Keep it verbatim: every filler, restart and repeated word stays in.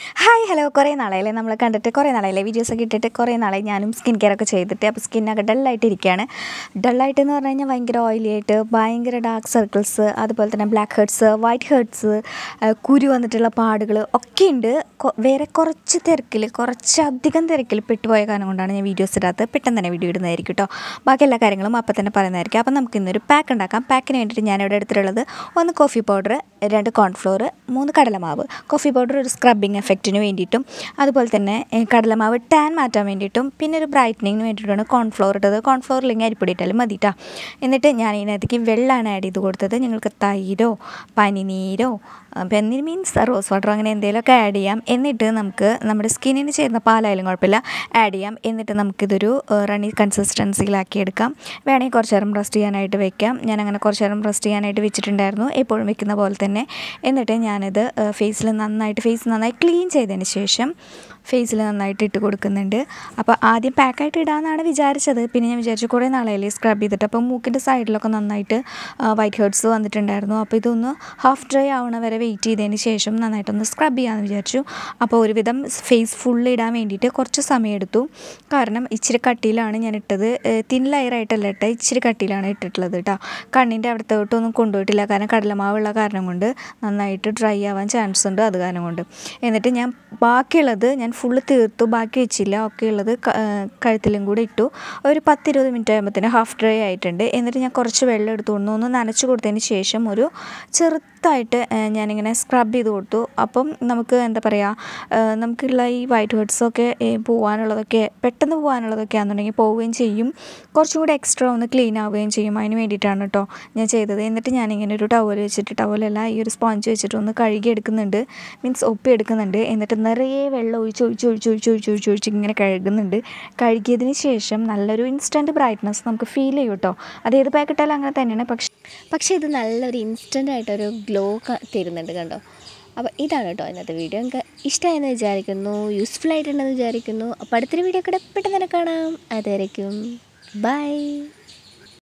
Hi hello കുറേ നാളായില്ലേ നമ്മൾ കണ്ടിട്ട് കുറേ നാളായില്ലേ വീഡിയോസൊക്കെ ഇട്ടിട്ട് കുറേ നാളായി ഞാനും സ്കിൻ കെയർ ഒക്കെ ചെയ്തിട്ട് അപ്പോൾ സ്കിന്നൊക്കെ ഡള്ളായിട്ടിരിക്കുകയാണ്. ഡള്ളായിട്ടെന്ന് പറഞ്ഞു കഴിഞ്ഞാൽ ഭയങ്കര ഓയിലി ആയിട്ട് ഭയങ്കര ഡാർക്ക് സർക്കിൾസ്, അതുപോലെ തന്നെ ബ്ലാക്ക് ഹെഡ്സ്, വൈറ്റ് ഹെഡ്സ്, കുരു വന്നിട്ടുള്ള പാടുകൾ ഒക്കെ ഉണ്ട്. വേറെ കുറച്ച് തിരക്കിൽ കുറച്ചധികം തിരക്കിൽ പെട്ടുപോയ കാരണം കൊണ്ടാണ് ഞാൻ വീഡിയോസ് ഇടാത്തത്. പെട്ടെന്ന് തന്നെ വീഡിയോ ഇടുന്നതായിരിക്കും കേട്ടോ. ബാക്കി എല്ലാ കാര്യങ്ങളും അപ്പം തന്നെ പറയുന്നതായിരിക്കും. അപ്പം നമുക്ക് ഇന്നൊരു പാക്ക് ഉണ്ടാക്കാം. പാക്കിന് വേണ്ടിയിട്ട് ഞാനിവിടെ എടുത്തിട്ടുള്ളത് ഒന്ന് കോഫി പൗഡർ, രണ്ട് കോൺഫ്ലോർ, മൂന്ന് കടലമാവ്. കോഫി പൗഡർ ഒരു സ്ക്രബിങ് എഫക്റ്റിന് വേണ്ടിയിട്ടും, അതുപോലെ തന്നെ കടലമാവ് ടാൻ മാറ്റാൻ വേണ്ടിയിട്ടും, പിന്നെ ഒരു ബ്രൈറ്റനിങ്ങിന് വേണ്ടിയിട്ടാണ് കോൺഫ്ലോർ ഇട്ടത്. കോൺഫ്ലോർ ഇല്ലെങ്കിൽ അരിപ്പൊടി ഇട്ടാലും മതി കേട്ടോ. എന്നിട്ട് ഞാൻ ഇതിനകത്തേക്ക് വെള്ളമാണ് ആഡ് ചെയ്ത് കൊടുത്തത്. നിങ്ങൾക്ക് തൈരോ പനിനീരോ പനിനീർ മീൻസ് റോസ് വാട്ടറോ അങ്ങനെ എന്തെങ്കിലുമൊക്കെ ആഡ് ചെയ്യാം. എന്നിട്ട് നമുക്ക് നമ്മുടെ സ്കിന്നിന് ചേരുന്ന പാലായാലും കുഴപ്പമില്ല ആഡ് ചെയ്യാം. എന്നിട്ട് നമുക്കിതൊരു റണ്ണി കൺസിസ്റ്റൻസിയിലാക്കി എടുക്കാം. വേണമെങ്കിൽ കുറച്ച് നേരം റെസ്റ്റ് ചെയ്യാനായിട്ട് വെക്കാം. ഞാനങ്ങനെ കുറച്ച് നേരം റെസ്റ്റ് ചെയ്യാനായിട്ട് വെച്ചിട്ടുണ്ടായിരുന്നു, എപ്പോഴും വെക്കുന്ന പോലെ തന്നെ. എന്നിട്ട് ഞാനിത് ഫേസിൽ നന്നായിട്ട് ഫേസ് നന്നായി ക്ലീൻ ചെയ്തതിന് ശേഷം ഫേസിൽ നന്നായിട്ട് ഇട്ട് കൊടുക്കുന്നുണ്ട്. അപ്പോൾ ആദ്യം പാക്കായിട്ട് ഇടാമെന്നാണ് വിചാരിച്ചത്. പിന്നെ ഞാൻ വിചാരിച്ചു കുറേ നാളായില്ലേ സ്ക്രബ് ചെയ്തിട്ട്, അപ്പോൾ മൂക്കിൻ്റെ സൈഡിലൊക്കെ നന്നായിട്ട് വൈറ്റ് ഹെഡ്സ് വന്നിട്ടുണ്ടായിരുന്നു. അപ്പോൾ ഇതൊന്ന് ഹാഫ് ഡ്രൈ ആവണ വരെ വെയിറ്റ് ചെയ്തതിന് ശേഷം നന്നായിട്ടൊന്ന് സ്ക്രബ് ചെയ്യാമെന്ന് വിചാരിച്ചു. അപ്പോൾ ഒരുവിധം ഫേസ് ഫുള്ള് ഇടാൻ വേണ്ടിയിട്ട് കുറച്ച് സമയം എടുത്തു. കാരണം ഇച്ചിരി കട്ടിയിലാണ് ഞാൻ ഇട്ടത്, തിൻ ലെയറായിട്ടല്ല ഇട്ടത്, ഇച്ചിരി കട്ടിയിലാണ് ഇട്ടിട്ടുള്ളത് കേട്ടോ. കണ്ണിൻ്റെ അവിടത്തോട്ടൊന്നും കൊണ്ടുപോയിട്ടില്ല, കാരണം കടലമാവുള്ള കാരണം കൊണ്ട് നന്നായിട്ട് ഡ്രൈ ആവാൻ ചാൻസ് ഉണ്ട്, അത് കാരണം കൊണ്ട്. എന്നിട്ട് ഞാൻ ബാക്കിയുള്ളത് ഞാൻ ഫുള്ള് തീർത്തു, ബാക്കി വെച്ചില്ല. ഒക്കെ ഉള്ളത് കഴുത്തിലും കൂടി ഇട്ടു. ഒരു പത്തിരുപത് മിനിറ്റ് ആകുമ്പോഴത്തേന് ഹാഫ് ഡ്രൈ ആയിട്ടുണ്ട്. എന്നിട്ട് ഞാൻ കുറച്ച് വെള്ളം എടുത്തു കൊണ്ട് ഒന്ന് നനച്ച് കൊടുത്തതിന് ശേഷം ഒരു ചെറുതായിട്ട് ഞാനിങ്ങനെ സ്ക്രബ് ചെയ്ത് കൊടുത്തു. അപ്പം നമുക്ക് എന്താ പറയുക, നമുക്കുള്ള ഈ വൈറ്റ് ഹെഡ്സൊക്കെ പോകാനുള്ളതൊക്കെ പെട്ടെന്ന് പോകാനുള്ളതൊക്കെ ആണെന്നുണ്ടെങ്കിൽ പോവുകയും ചെയ്യും, കുറച്ചും കൂടി എക്സ്ട്രാ ഒന്ന് ക്ലീൻ ആവുകയും ചെയ്യും. അതിന് വേണ്ടിയിട്ടാണ് കേട്ടോ ഞാൻ ചെയ്തത്. എന്നിട്ട് ഞാനിങ്ങനെ ഒരു ടവൽ വെച്ചിട്ട്, ടവലല്ല ഈ ഒരു സ്പോഞ്ച് വെച്ചിട്ട് ഒന്ന് കഴുകി എടുക്കുന്നുണ്ട്, മീൻസ് ഒപ്പി എടുക്കുന്നുണ്ട്. എന്നിട്ട് നിറയെ വെള്ളം ഒഴിച്ച് ഒഴിച്ച് ഒഴിച്ച് ഒഴിച്ച് ഒഴിച്ച് ഒഴിച്ച് ഒഴിച്ച് ഇങ്ങനെ കഴുകുന്നുണ്ട്. കഴുകിയതിന് ശേഷം നല്ലൊരു ഇൻസ്റ്റൻറ്റ് ബ്രൈറ്റ്നസ് നമുക്ക് ഫീൽ ചെയ്യും കേട്ടോ. അത് ഏത് പാക്കിട്ടാലും അങ്ങനെ തന്നെയാണ്. പക്ഷേ പക്ഷേ ഇത് നല്ലൊരു ഇൻസ്റ്റൻ്റ് ആയിട്ടൊരു ഗ്ലോ തരുന്നുണ്ട് കണ്ടോ. അപ്പോൾ ഇതാണ് കേട്ടോ ഇന്നത്തെ വീഡിയോ. നിങ്ങൾക്ക് ഇഷ്ടമായെന്ന് വിചാരിക്കുന്നു, യൂസ്ഫുൾ ആയിട്ടുണ്ടെന്ന് വിചാരിക്കുന്നു. അപ്പോൾ അടുത്തൊരു വീഡിയോ കൂടെ പെട്ടെന്ന് തന്നെ കാണാം. അതുവരയ്ക്കും ബൈ.